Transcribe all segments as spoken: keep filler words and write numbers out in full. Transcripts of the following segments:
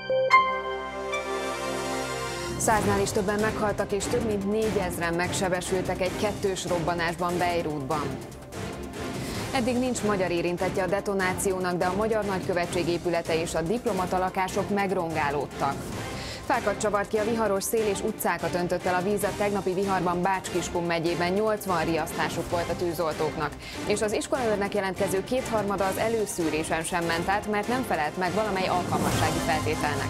Száznál is többen meghaltak és több mint négyezren megsebesültek egy kettős robbanásban Beirutban. Eddig nincs magyar érintettje a detonációnak, de a magyar nagykövetség épülete és a diplomatalakások megrongálódtak. Fákat csavart ki a viharos szél és utcákat öntött el a víz. A tegnapi viharban Bács-Kiskun megyében nyolcvan riasztásuk volt a tűzoltóknak, és az iskolaőrnek jelentkező kétharmada az előszűrésen sem ment át, mert nem felelt meg valamely alkalmassági feltételnek.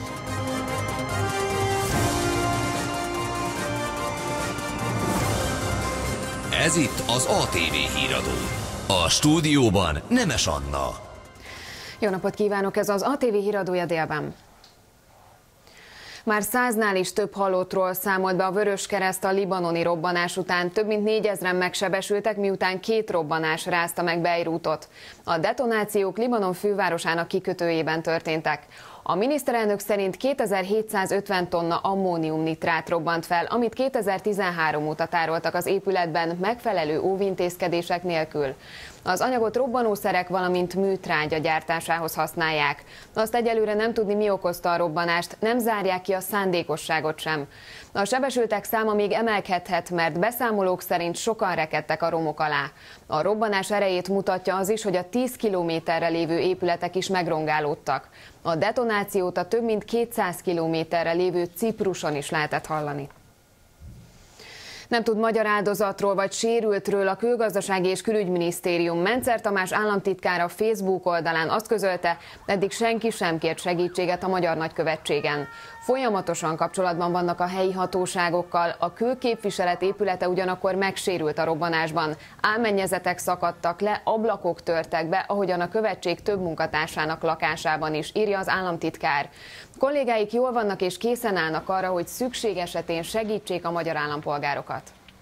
Ez itt az á té vé híradó. A stúdióban Nemes Anna. Jó napot kívánok, ez az á té vé híradója délben. Már száznál is több halottról számolt be a Vöröskereszt a libanoni robbanás után. Több mint négyezren megsebesültek, miután két robbanás rázta meg Beirutot. A detonációk Libanon fővárosának kikötőjében történtek. A miniszterelnök szerint kétezer-hétszázötven tonna ammóniumnitrát robbant fel, amit kétezer-tizenhárom óta tároltak az épületben megfelelő óvintézkedések nélkül. Az anyagot robbanószerek, valamint műtrágya gyártásához használják. Azt egyelőre nem tudni, mi okozta a robbanást, nem zárják ki a szándékosságot sem. A sebesültek száma még emelkedhet, mert beszámolók szerint sokan rekedtek a romok alá. A robbanás erejét mutatja az is, hogy a tíz kilométerre lévő épületek is megrongálódtak. A detonációt a több mint kétszáz kilométerre lévő Cipruson is lehetett hallani. Nem tud magyar áldozatról vagy sérültről a Külgazdasági és Külügyminisztérium. Mencer Tamás államtitkár a Facebook oldalán azt közölte, eddig senki sem kért segítséget a magyar nagykövetségen. Folyamatosan kapcsolatban vannak a helyi hatóságokkal, a külképviselet épülete ugyanakkor megsérült a robbanásban. Álmennyezetek szakadtak le, ablakok törtek be, ahogyan a követség több munkatársának lakásában is, írja az államtitkár. Kollégáik jól vannak és készen állnak arra, hogy szükség esetén segítsék a magyar állampolgárokat.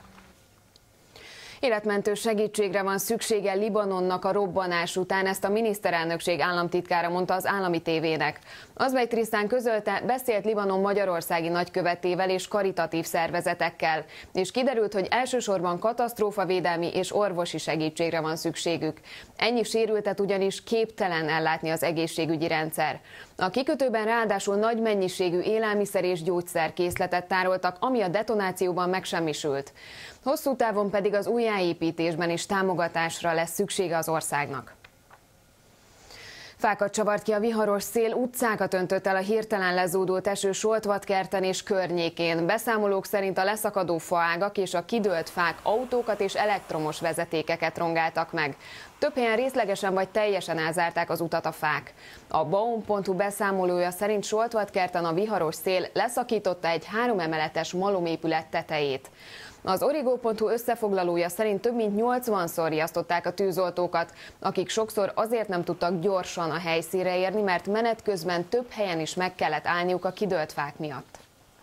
Életmentő segítségre van szüksége Libanonnak a robbanás után, ezt a miniszterelnökség államtitkára mondta az állami tévének. Azbej Trisztán közölte, beszélt Libanon magyarországi nagykövetével és karitatív szervezetekkel, és kiderült, hogy elsősorban katasztrófavédelmi és orvosi segítségre van szükségük. Ennyi sérültet ugyanis képtelen ellátni az egészségügyi rendszer. A kikötőben ráadásul nagy mennyiségű élelmiszer és gyógyszerkészletet tároltak, ami a detonációban megsemmisült. Hosszú távon pedig az újjáépítésben is támogatásra lesz szüksége az országnak. Fákat csavart ki a viharos szél, utcákat öntött el a hirtelen lezúdult eső Soltvatkerten és környékén. Beszámolók szerint a leszakadó faágak és a kidőlt fák autókat és elektromos vezetékeket rongáltak meg. Több helyen részlegesen vagy teljesen elzárták az utat a fák. A baum pont hu beszámolója szerint Soltvatkerten a viharos szél leszakította egy három emeletes malomépület tetejét. Az Origo pont hu összefoglalója szerint több mint nyolcvanszor riasztották a tűzoltókat, akik sokszor azért nem tudtak gyorsan a helyszínre érni, mert menet közben több helyen is meg kellett állniuk a kidőlt fák miatt.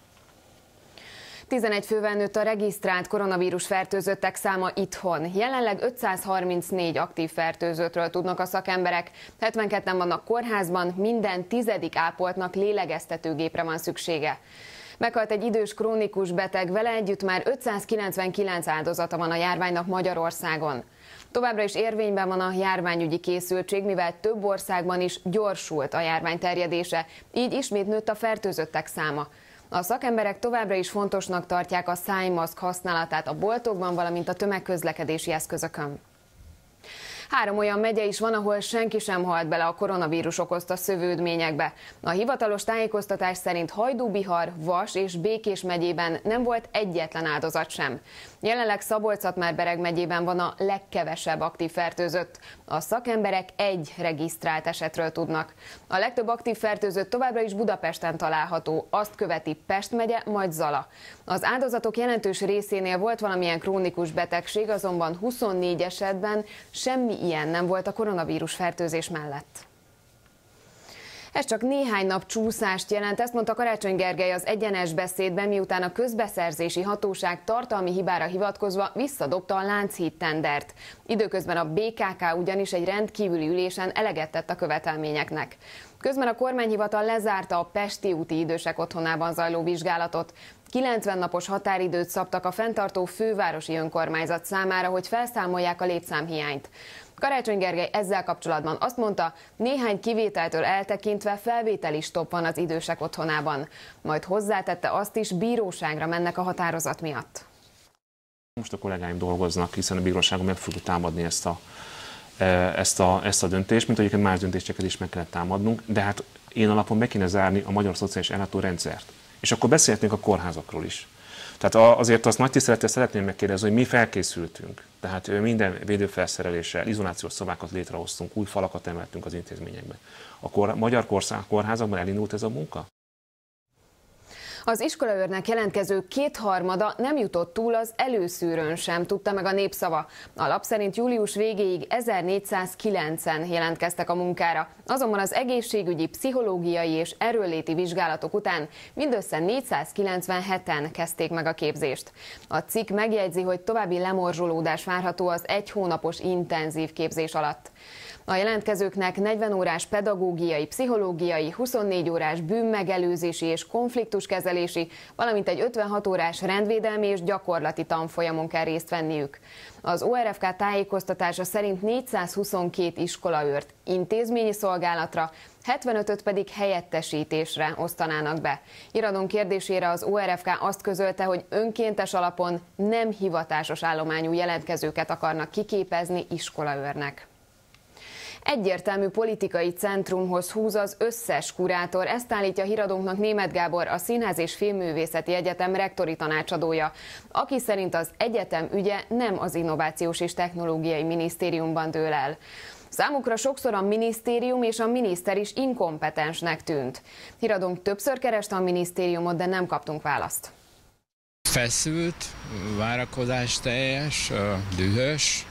tizenegy fővel nőtt a regisztrált koronavírus fertőzöttek száma itthon. Jelenleg ötszázharmincnégy aktív fertőzöttről tudnak a szakemberek, hetvenketten vannak kórházban, minden tizedik ápoltnak lélegeztetőgépre van szüksége. Meghalt egy idős krónikus beteg, vele együtt már ötszázkilencvenkilenc áldozata van a járványnak Magyarországon. Továbbra is érvényben van a járványügyi készültség, mivel több országban is gyorsult a járvány terjedése, így ismét nőtt a fertőzöttek száma. A szakemberek továbbra is fontosnak tartják a szájmaszk használatát a boltokban, valamint a tömegközlekedési eszközökön. Három olyan megye is van, ahol senki sem halt bele a koronavírus okozta szövődményekbe. A hivatalos tájékoztatás szerint Hajdú-Bihar, Vas és Békés megyében nem volt egyetlen áldozat sem. Jelenleg Szabolcs-Szatmár-Bereg megyében van a legkevesebb aktív fertőzött. A szakemberek egy regisztrált esetről tudnak. A legtöbb aktív fertőzött továbbra is Budapesten található, azt követi Pest megye, majd Zala. Az áldozatok jelentős részénél volt valamilyen krónikus betegség, azonban huszonnégy esetben semmi ilyen nem volt a koronavírus fertőzés mellett. Ez csak néhány nap csúszást jelent, ezt mondta Karácsony Gergely az Egyenes Beszédben, miután a közbeszerzési hatóság tartalmi hibára hivatkozva visszadobta a Lánchíd tendert. Időközben a bé ká ká ugyanis egy rendkívüli ülésen eleget tett a követelményeknek. Közben a kormányhivatal lezárta a Pesti úti idősek otthonában zajló vizsgálatot. kilencven napos határidőt szabtak a fenntartó fővárosi önkormányzat számára, hogy felszámolják a létszámhiányt. Karácsony Gergely ezzel kapcsolatban azt mondta, néhány kivételtől eltekintve felvételi stopp van az idősek otthonában. Majd hozzátette azt is, bíróságra mennek a határozat miatt. Most a kollégáim dolgoznak, hiszen a bíróságon meg fogjuk támadni ezt a, ezt a, ezt a döntést, mint egyébként más döntéseket is meg kellett támadnunk, de hát én alapon be kéne zárni a magyar szociális ellátórendszert. És akkor beszélhetünk a kórházakról is. Tehát azért azt nagy tisztelettel szeretném megkérdezni, hogy mi felkészültünk. Tehát minden védőfelszereléssel, izolációs szobákat létrehoztunk, új falakat emeltünk az intézményekbe. A kor, magyar kórházakban elindult ez a munka? Az iskolaőrnek jelentkező kétharmada nem jutott túl az előszűrőn sem, tudta meg a Népszava. A lap szerint július végéig ezernégyszázkilencen jelentkeztek a munkára, azonban az egészségügyi, pszichológiai és erőnléti vizsgálatok után mindössze négyszázkilencvenheten kezdték meg a képzést. A cikk megjegyzi, hogy további lemorzsolódás várható az egy hónapos intenzív képzés alatt. A jelentkezőknek negyven órás pedagógiai, pszichológiai, huszonnégy órás bűnmegelőzési és konfliktuskezelési, valamint egy ötvenhat órás rendvédelmi és gyakorlati tanfolyamon kell részt venniük. Az o er ef ká tájékoztatása szerint négyszázhuszonkét iskolaőrt intézményi szolgálatra, hetvenötöt pedig helyettesítésre osztanának be. Iradon kérdésére az o er ef ká azt közölte, hogy önkéntes alapon nem hivatásos állományú jelentkezőket akarnak kiképezni iskolaőrnek. Egyértelmű politikai centrumhoz húz az összes kurátor, ezt állítja Híradónknak Németh Gábor, a Színház és Filmművészeti Egyetem rektori tanácsadója, aki szerint az egyetem ügye nem az Innovációs és Technológiai Minisztériumban dől el. Számukra sokszor a minisztérium és a miniszter is inkompetensnek tűnt. Híradónk többször kereste a minisztériumot, de nem kaptunk választ. Feszült, várakozásteljes, dühös,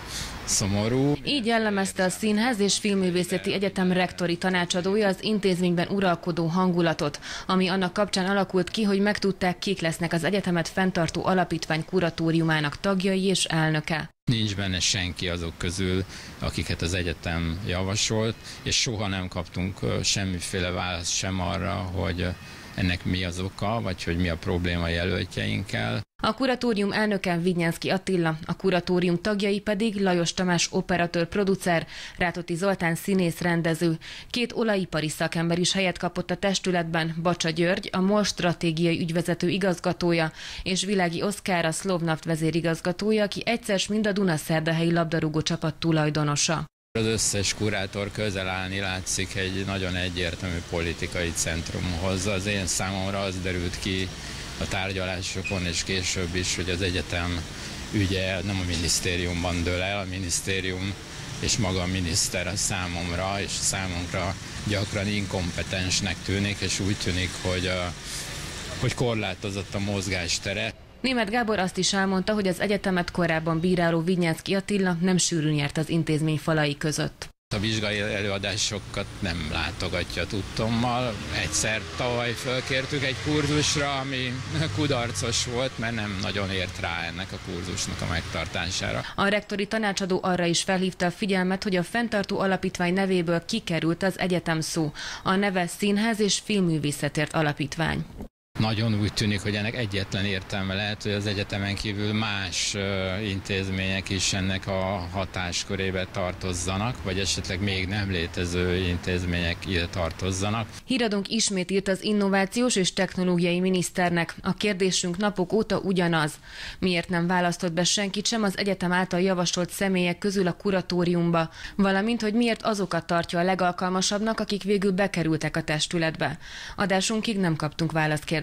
szomorú. Így jellemezte a Színház és Filmművészeti Egyetem rektori tanácsadója az intézményben uralkodó hangulatot, ami annak kapcsán alakult ki, hogy megtudták, kik lesznek az egyetemet fenntartó alapítvány kuratóriumának tagjai és elnöke. Nincs benne senki azok közül, akiket az egyetem javasolt, és soha nem kaptunk semmiféle választ sem arra, hogy ennek mi az oka, vagy hogy mi a probléma jelöltjeinkkel. A kuratórium elnöke Vignyánszky Attila, a kuratórium tagjai pedig Lajos Tamás operatőr-producer, Rátóti Zoltán színész-rendező. Két olajipari szakember is helyet kapott a testületben, Bacsa György, a MOL stratégiai ügyvezető igazgatója, és Világi Oszkár, a Szlovnaft vezérigazgatója, aki egyszer mind a Dunaszerdahelyi labdarúgó csapat tulajdonosa. Az összes kurátor közel állni látszik egy nagyon egyértelmű politikai centrumhoz. Az én számomra az derült ki a tárgyalásokon és később is, hogy az egyetem ügye nem a minisztériumban dől el, a minisztérium és maga a miniszter a számomra és számunkra gyakran inkompetensnek tűnik, és úgy tűnik, hogy, hogy korlátozott a mozgástere. Németh Gábor azt is elmondta, hogy az egyetemet korábban bíráló Vignyánszky Attila nem sűrűn járt az intézmény falai között. A vizsgai előadásokat nem látogatja tudtommal. Egyszer tavaly fölkértük egy kurzusra, ami kudarcos volt, mert nem nagyon ért rá ennek a kurzusnak a megtartására. A rektori tanácsadó arra is felhívta a figyelmet, hogy a fenntartó alapítvány nevéből kikerült az egyetem szó. A neve Színház és Filmművészetért Alapítvány. Nagyon úgy tűnik, hogy ennek egyetlen értelme lehet, hogy az egyetemen kívül más uh, intézmények is ennek a hatáskörébe tartozzanak, vagy esetleg még nem létező intézmények ide tartozzanak. Híradónk ismét írt az Innovációs és Technológiai Miniszternek. A kérdésünk napok óta ugyanaz. Miért nem választott be senkit sem az egyetem által javasolt személyek közül a kuratóriumba, valamint, hogy miért azokat tartja a legalkalmasabbnak, akik végül bekerültek a testületbe. Adásunkig nem kaptunk választ kérdésre.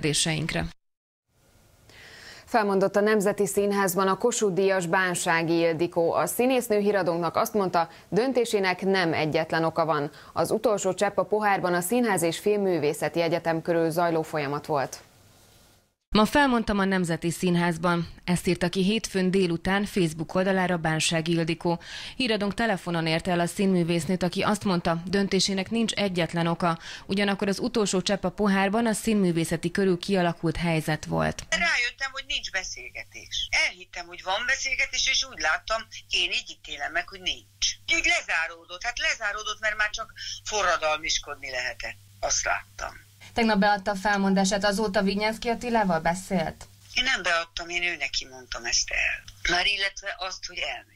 Felmondott a Nemzeti Színházban a Kossuth-díjas Bánsági Ildikó. A színésznő Híradónknak azt mondta, döntésének nem egyetlen oka van. Az utolsó csepp a pohárban a Színház és Filmművészeti Egyetem körül zajló folyamat volt. Ma felmondtam a Nemzeti Színházban. Ezt írta ki hétfőn délután Facebook oldalára Bánsági Ildikó. Híradónk telefonon érte el a színművésznőt, aki azt mondta, döntésének nincs egyetlen oka. Ugyanakkor az utolsó csepp a pohárban a színművészeti körül kialakult helyzet volt. Rájöttem, hogy nincs beszélgetés. Elhittem, hogy van beszélgetés, és úgy láttam, én így ítélem meg, hogy nincs. Úgy lezáródott, hát lezáródott, mert már csak forradalmiskodni lehetett. Azt láttam. Tegnap beadta a felmondását, azóta Vignyánszky Attilával beszélt? Én nem beadtam, én ő neki mondtam ezt el. Már illetve azt, hogy elmegyek.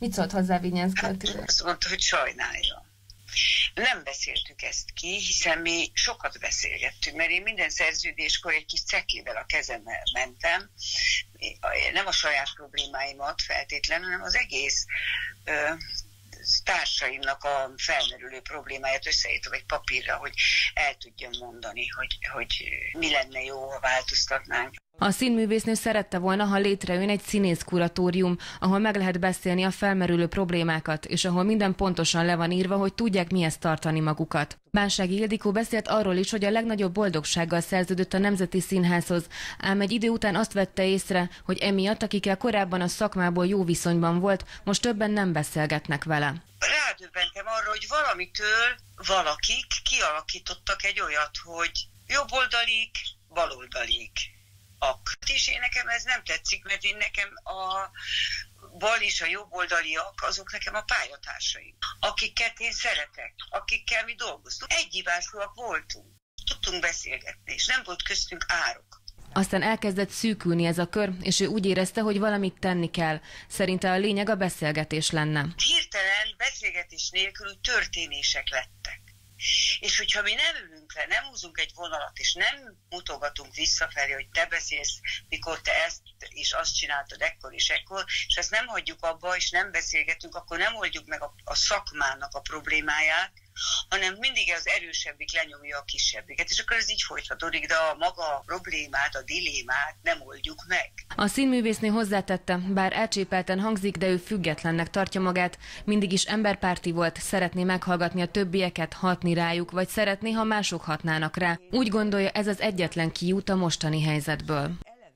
Mit szólt hozzá Vignyánszky Attila? Hát, azt mondta, hogy sajnálja. Nem beszéltük ezt ki, hiszen mi sokat beszélgettünk, mert én minden szerződéskor egy kis cekkével a kezemmel mentem, nem a saját problémáimat feltétlenül, hanem az egész ö, társaimnak a felmerülő problémáját összeírtam egy papírra, hogy el tudjam mondani, hogy, hogy mi lenne jó, ha változtatnánk. A színművésznő szerette volna, ha létrejön egy színészkuratórium, ahol meg lehet beszélni a felmerülő problémákat, és ahol minden pontosan le van írva, hogy tudják mihez tartani magukat. Bánsági Ildikó beszélt arról is, hogy a legnagyobb boldogsággal szerződött a Nemzeti Színházhoz, ám egy idő után azt vette észre, hogy emiatt, akikkel korábban a szakmából jó viszonyban volt, most többen nem beszélgetnek vele. Rádöbbentem arra, hogy valamitől valakik kialakítottak egy olyat, hogy jobboldalik, baloldalik. És én nekem ez nem tetszik, mert én nekem a bal és a jobboldaliak, azok nekem a pályatársaim, akiket én szeretek, akikkel mi dolgoztunk. Egyhibásúak voltunk, tudtunk beszélgetni, és nem volt köztünk árok. Aztán elkezdett szűkülni ez a kör, és ő úgy érezte, hogy valamit tenni kell. Szerinte a lényeg a beszélgetés lenne. Hirtelen beszélgetés nélkül történések lettek. És hogyha mi nem ülünk le, nem húzunk egy vonalat, és nem mutogatunk visszafelé, hogy te beszélsz, mikor te ezt és azt csináltad ekkor és ekkor, és ezt nem hagyjuk abba, és nem beszélgetünk, akkor nem oldjuk meg a, a szakmának a problémáját, hanem mindig az erősebbik lenyomja a kisebbiket, és akkor ez így folytatódik, de a maga problémát, a dilémát nem oldjuk meg. A színművésznő hozzátette, bár elcsépelten hangzik, de ő függetlennek tartja magát, mindig is emberpárti volt, szeretné meghallgatni a többieket, hatni rájuk, vagy szeretné, ha mások hatnának rá. Úgy gondolja, ez az egyetlen kiút a mostani helyzetből.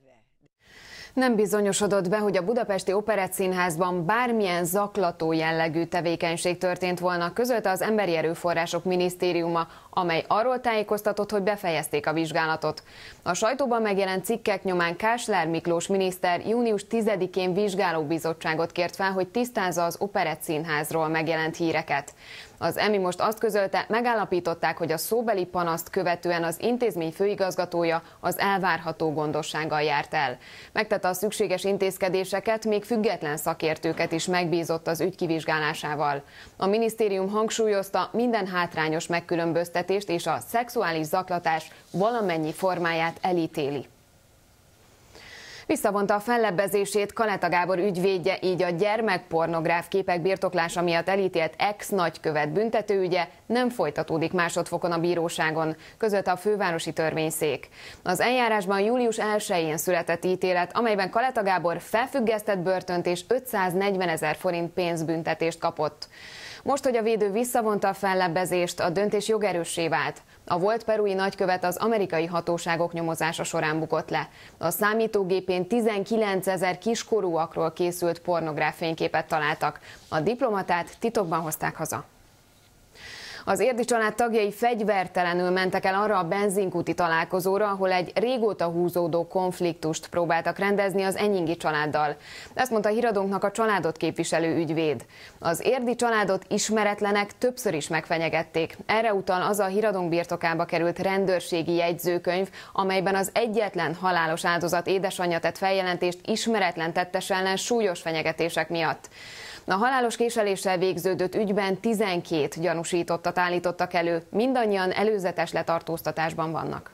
Nem bizonyosodott be, hogy a Budapesti Operettszínházban bármilyen zaklató jellegű tevékenység történt volna, közölte az Emberi Erőforrások Minisztériuma, amely arról tájékoztatott, hogy befejezték a vizsgálatot. A sajtóban megjelent cikkek nyomán Kásler Miklós miniszter június tizedikén vizsgálóbizottságot kért fel, hogy tisztázza az Operettszínházról megjelent híreket. Az EMI most azt közölte, megállapították, hogy a szóbeli panaszt követően az intézmény főigazgatója az elvárható gondossággal járt el. Megtette a szükséges intézkedéseket, még független szakértőket is megbízott az ügy kivizsgálásával. A minisztérium hangsúlyozta, minden hátrányos megkülönböztetést és a szexuális zaklatás valamennyi formáját elítéli. Visszavonta a fellebbezését Kaleta Gábor ügyvédje, így a gyermekpornográf képek birtoklása miatt elítélt ex-nagykövet büntetőügye nem folytatódik másodfokon a bíróságon, közölte a fővárosi törvényszék. Az eljárásban július elsején született ítélet, amelyben Kaleta Gábor felfüggesztett börtönt és ötszáznegyvenezer forint pénzbüntetést kapott. Most, hogy a védő visszavonta a fellebbezést, a döntés jogerőssé vált. A volt perui nagykövet az amerikai hatóságok nyomozása során bukott le. A számítógépén tizenkilencezer kiskorúakról készült pornográf fényképet találtak. A diplomatát titokban hozták haza. Az Érdi család tagjai fegyvertelenül mentek el arra a benzinkúti találkozóra, ahol egy régóta húzódó konfliktust próbáltak rendezni az Enyingi családdal. Ezt mondta híradónknak a családot képviselő ügyvéd. Az érdi családot ismeretlenek többször is megfenyegették. Erre utal az a híradónk birtokába került rendőrségi jegyzőkönyv, amelyben az egyetlen halálos áldozat édesanyja tett feljelentést ismeretlen tettes ellen súlyos fenyegetések miatt. A halálos késeléssel végződött ügyben tizenkét gyanúsítottat állítottak elő, mindannyian előzetes letartóztatásban vannak.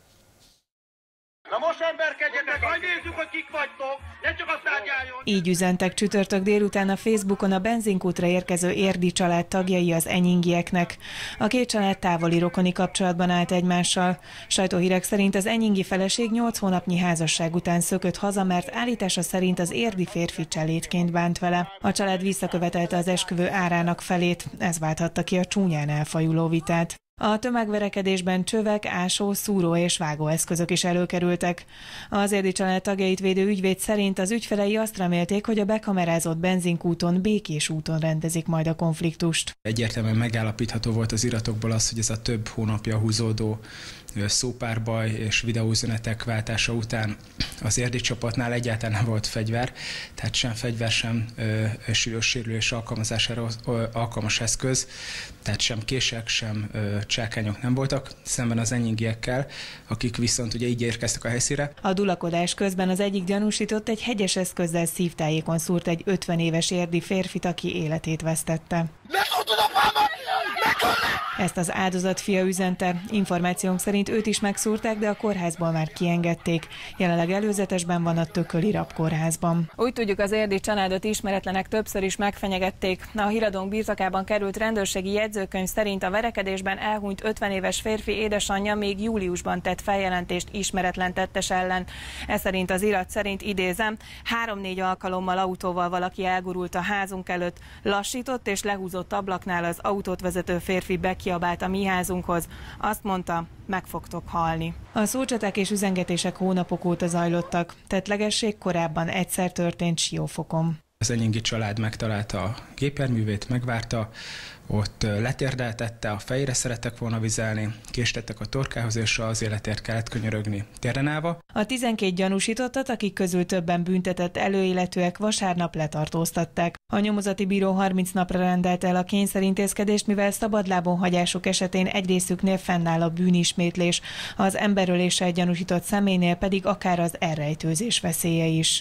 Na most emberkedjetek, majd nézzük, hogy kik vagytok, ne csak a tárgyaljon! Így üzentek csütörtök délután a Facebookon a benzinkútra érkező érdi család tagjai az enyingieknek. A két család távoli rokoni kapcsolatban állt egymással. Sajtóhírek szerint az enyingi feleség nyolc hónapnyi házasság után szökött haza, mert állítása szerint az érdi férfi cselédként bánt vele. A család visszakövetelte az esküvő árának felét, ez válthatta ki a csúnyán elfajuló vitát. A tömegverekedésben csövek, ásó, szúró és vágóeszközök is előkerültek. Az érdi család tagjait védő ügyvéd szerint az ügyfelei azt remélték, hogy a bekamerázott benzinkúton békés úton rendezik majd a konfliktust. Egyértelműen megállapítható volt az iratokból az, hogy ez a több hónapja húzódó szópárbaj és videóüzenetek váltása után az érdi csapatnál egyáltalán nem volt fegyver, tehát sem fegyver, sem ö, súlyos sérülés alkalmazására ö, alkalmas eszköz, tehát sem kések, sem ö, csákányok nem voltak, szemben az enyingiekkel, akik viszont ugye így érkeztek a helyszínre. A dulakodás közben az egyik gyanúsított egy hegyes eszközzel szívtájékon szúrt egy ötven éves érdi férfit, aki életét vesztette. Ezt az áldozat fia üzente. Információnk szerint őt is megszúrták, de a kórházból már kiengedték. Jelenleg előzetesben van a Tököli Rabkórházban. Úgy tudjuk, az érdi családot ismeretlenek többször is megfenyegették. A híradónk birtokában került rendőrségi jegyzőkönyv szerint a verekedésben elhunyt ötven éves férfi édesanyja még júliusban tett feljelentést ismeretlen tettes ellen. Ez szerint az irat szerint, idézem, három-négy alkalommal autóval valaki elgurult a házunk előtt, lassított és lehúzott ablaknál az autót vezető férfi bekiabált a mi házunkhoz. Azt mondta, meg fogtok halni. A szócsaták és üzengetések hónapok óta zajlottak. Tettlegesség korábban egyszer történt Siófokon. Az enyingi család megtalálta a gépjárművét, megvárta, ott letérdeltette, a fejére szerettek volna vizelni, késtettek a torkához, és az életért kellett könyörögni téren állva. A tizenkét gyanúsítottat, akik közül többen büntetett előéletűek, vasárnap letartóztatták. A nyomozati bíró harminc napra rendelte el a kényszerintézkedést, mivel szabadlábon hagyásuk esetén egy részüknél fennáll a bűnismétlés, az emberöléssel gyanúsított személynél pedig akár az elrejtőzés veszélye is.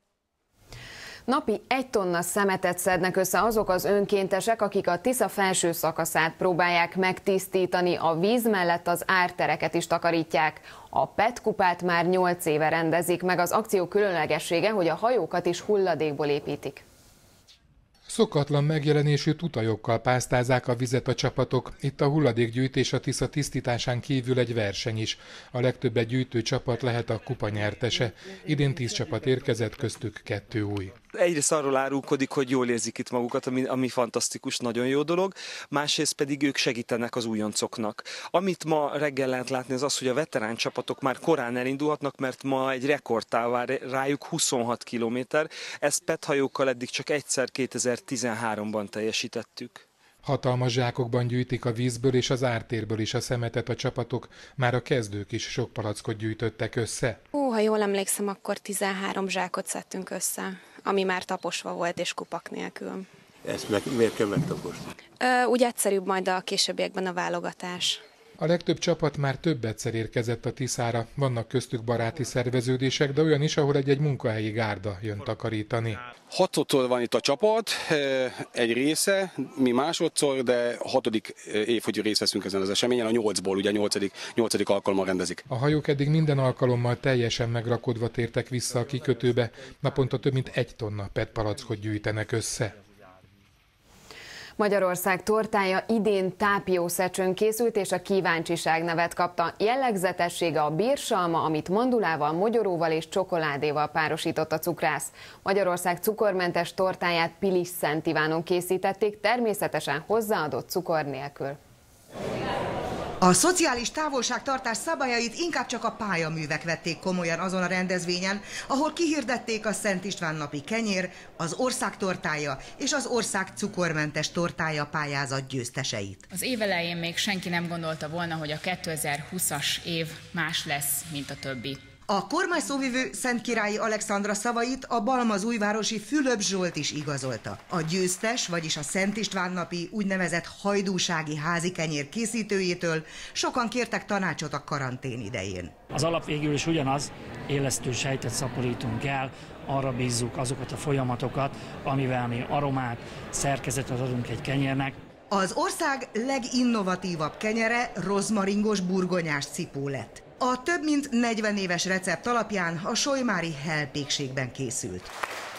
Napi egy tonna szemetet szednek össze azok az önkéntesek, akik a Tisza felső szakaszát próbálják megtisztítani, a víz mellett az ártereket is takarítják. A pé é té kupát már nyolc éve rendezik meg, az akció különlegessége, hogy a hajókat is hulladékból építik. Szokatlan megjelenésű tutajokkal pásztázzák a vizet a csapatok. Itt a hulladékgyűjtés a Tisza tisztításán kívül egy verseny is. A legtöbbet gyűjtő csapat lehet a kupa nyertese. Idén tíz csapat érkezett, köztük kettő új. Egyrészt arról árulkodik, hogy jól érzik itt magukat, ami, ami fantasztikus, nagyon jó dolog, másrészt pedig ők segítenek az újoncoknak. Amit ma reggel lehet látni, az az, hogy a veterán csapatok már korán elindulhatnak, mert ma egy rekordtá vár rájuk huszonhat kilométer, ezt pé é té hajókkal eddig csak egyszer kétezer-tizenháromban teljesítettük. Hatalmas zsákokban gyűjtik a vízből és az ártérből is a szemetet a csapatok, már a kezdők is sok palackot gyűjtöttek össze. Ó, ha jól emlékszem, akkor tizenhárom zsákot szedtünk össze, ami már taposva volt és kupak nélkül. Ezt meg, miért kell megtaposni? Úgy egyszerűbb majd a későbbiekben a válogatás. A legtöbb csapat már több egyszer érkezett a Tiszára, vannak köztük baráti szerveződések, de olyan is, ahol egy-egy munkahelyi gárda jön takarítani. Hatodszor van itt a csapat, egy része, mi másodszor, de hatodik év, hogy részt veszünk ezen az eseményen, a nyolcból, ugye nyolcadik, nyolcadik alkalommal rendezik. A hajók eddig minden alkalommal teljesen megrakodva tértek vissza a kikötőbe, naponta több mint egy tonna pé é té palackot gyűjtenek össze. Magyarország tortája idén tápiószecsőn készült, és a kíváncsiság nevet kapta. Jellegzetessége a bírsalma, amit mandulával, mogyoróval és csokoládéval párosított a cukrász. Magyarország cukormentes tortáját Pilis Szent Ivánon készítették, természetesen hozzáadott cukor nélkül. A szociális távolságtartás szabályait inkább csak a pályaművek vették komolyan azon a rendezvényen, ahol kihirdették a Szent István napi kenyér, az ország tortája és az ország cukormentes tortája pályázat győzteseit. Az év elején még senki nem gondolta volna, hogy a kétezer-húszas év más lesz, mint a többi. A kormányszóvivő Szentkirályi Alexandra szavait a balmazújvárosi Fülöp Zsolt is igazolta. A győztes, vagyis a Szent István napi úgynevezett hajdúsági házi kenyér készítőjétől sokan kértek tanácsot a karantén idején. Az alap végül is ugyanaz, élesztő sejtet szaporítunk el, arra bízzuk azokat a folyamatokat, amivel mi aromát, szerkezetet adunk egy kenyérnek. Az ország leginnovatívabb kenyere rozmaringos burgonyás cipó lett. A több mint negyven éves recept alapján a solymári Hell-pékségben készült.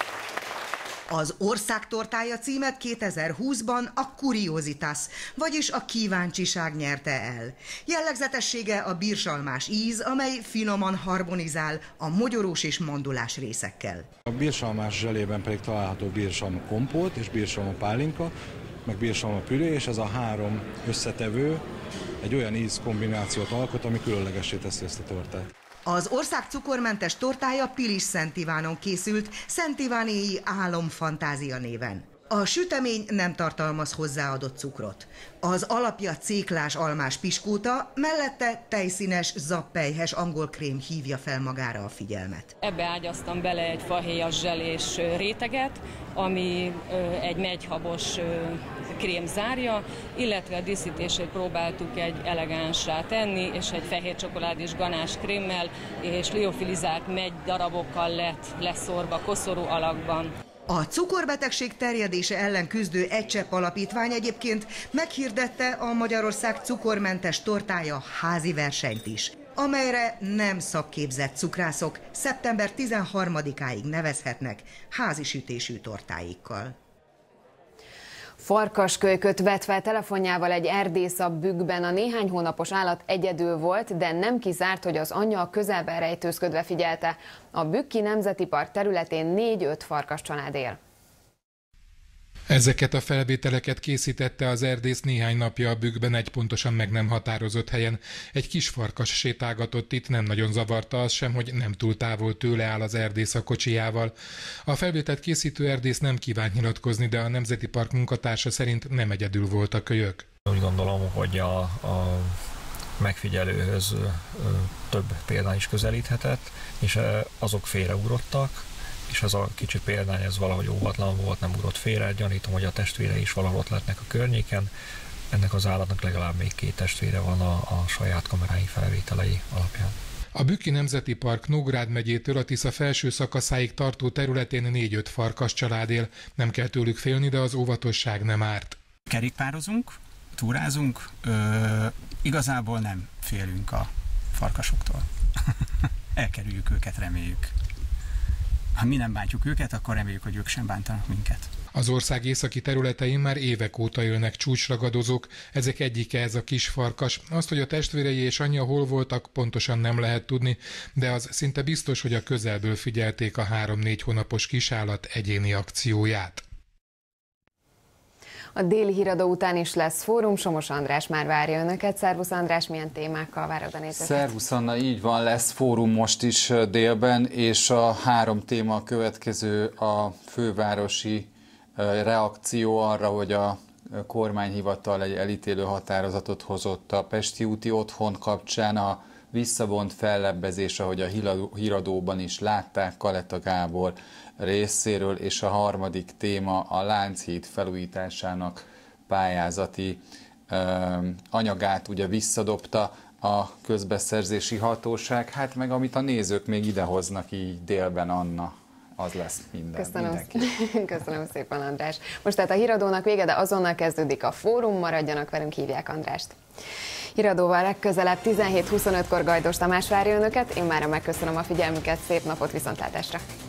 Az országtortája címet kétezer-húszban a Curiositas, vagyis a kíváncsiság nyerte el. Jellegzetessége a bírsalmás íz, amely finoman harmonizál a mogyorós és mandulás részekkel. A bírsalmás zselében pedig található bírsalma kompót és bírsalma pálinka, meg bírsalma püré, és ez a három összetevő egy olyan ízkombinációt alkot, ami különlegessé teszi ezt a tortát. Az ország cukormentes tortája Pilis Szent Ivánon készült, Szent Ivánéi Álomfantázia néven. A sütemény nem tartalmaz hozzáadott cukrot. Az alapja céklás almás piskóta, mellette tejszínes, zappelyhes angol krém hívja fel magára a figyelmet. Ebbe ágyaztam bele egy fahéjas zselés réteget, ami egy megyhabos krém zárja, illetve a díszítését próbáltuk egy elegánsra tenni, és egy fehér csokoládés ganás krémmel és liofilizált megy darabokkal lett leszorva koszorú alakban. A cukorbetegség terjedése ellen küzdő Egy Csepp Alapítvány egyébként meghirdette a Magyarország cukormentes tortája házi versenyt is, amelyre nem szakképzett cukrászok szeptember tizenharmadikáig nevezhetnek házi sütésű tortáikkal. Farkaskölyköt vett fel telefonjával egy erdész a Bükkben. A néhány hónapos állat egyedül volt, de nem kizárt, hogy az anyja a közelben rejtőzködve figyelte. A Bükki Nemzeti Park területén négy-öt farkas család él. Ezeket a felvételeket készítette az erdész néhány napja a Bükkben egy pontosan meg nem határozott helyen. Egy kis farkas sétálgatott itt, nem nagyon zavarta az sem, hogy nem túl távol tőle áll az erdész a kocsijával. A felvételt készítő erdész nem kívánt nyilatkozni, de a Nemzeti Park munkatársa szerint nem egyedül volt a kölyök. Úgy gondolom, hogy a, a megfigyelőhöz több példány is közelíthetett, és azok félreugrottak, és ez a kicsi példány, ez valahogy óvatlan volt, nem ugrott félre, gyanítom, hogy a testvére is valahol ott lehetnek a környéken. Ennek az állatnak legalább még két testvére van a, a saját kamerái felvételei alapján. A Bükki Nemzeti Park Nógrád megyétől a Tisza felső szakaszáig tartó területén négy-öt farkas család él. Nem kell tőlük félni, de az óvatosság nem árt. Kerékpározunk, túrázunk, ö, igazából nem félünk a farkasoktól. Elkerüljük őket, reméljük. Ha mi nem bántjuk őket, akkor reméljük, hogy ők sem bántanak minket. Az ország északi területein már évek óta élnek csúcsragadozók, ezek egyike ez a kis farkas. Azt, hogy a testvérei és anyja hol voltak, pontosan nem lehet tudni, de az szinte biztos, hogy a közelből figyelték a három-négy hónapos kisállat egyéni akcióját. A déli híradó után is lesz fórum, Somos András már várja önöket. Szervusz András, milyen témákkal várod a nézőket? Szervusz Anna, így van, lesz fórum most is délben, és a három téma a következő: a fővárosi reakció arra, hogy a kormányhivatal egy elítélő határozatot hozott a Pesti úti otthon kapcsán, a visszavont fellebbezés, ahogy a híradóban is látták, Kaleta Gábor részéről, és a harmadik téma a Lánchíd felújításának pályázati ö, anyagát ugye visszadobta a közbeszerzési hatóság, hát meg amit a nézők még idehoznak így délben, Anna, az lesz minden. Köszönöm, Köszönöm szépen, András. Most tehát a híradónak vége, de azonnal kezdődik a fórum, maradjanak velünk, hívják Andrást. Híradóval legközelebb tizenhét huszonötkor Gajdos Tamás várja önöket, én mára megköszönöm a figyelmüket, szép napot, viszontlátásra!